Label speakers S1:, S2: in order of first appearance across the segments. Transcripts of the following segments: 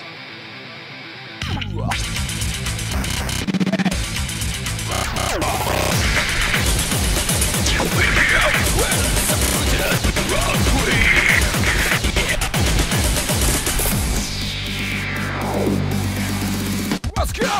S1: Let's go!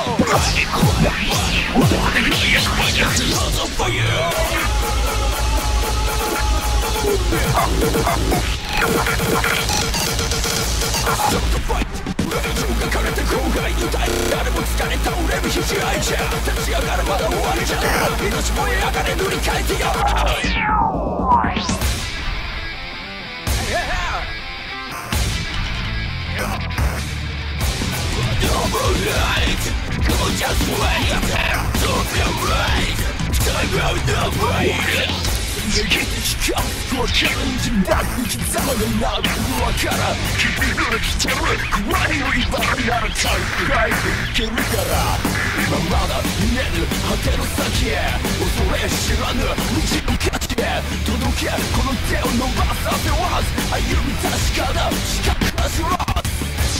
S1: Just wait, don't be right. Time out the fight. 逃げてしかわからんじゃなく刻まれなくわからん君が来てる怖いの今ならタイプライブいけるから今まだ見える果ての先へ恐れ知らぬ道の価値へ届けこの手を伸ばさせわず歩み確かな視覚は知らず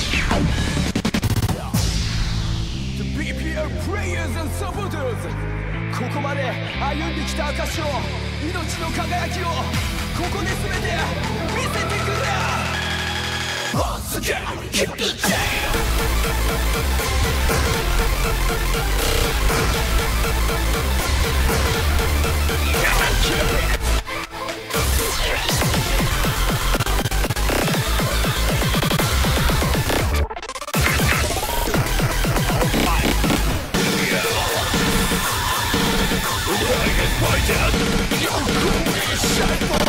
S1: The BPL players and supporters ここまで歩んできた証を命の輝きをここで全て見せてくれ Once again, keep the day Fight out! You're going to shine for